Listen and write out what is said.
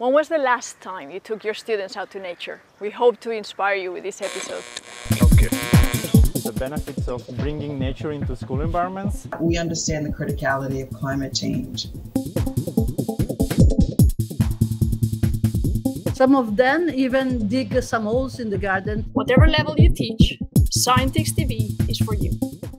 When was the last time you took your students out to nature? We hope to inspire you with this episode. Okay. The benefits of bringing nature into school environments. We understand the criticality of climate change. Some of them even dig some holes in the garden. Whatever level you teach, Scientix TV is for you.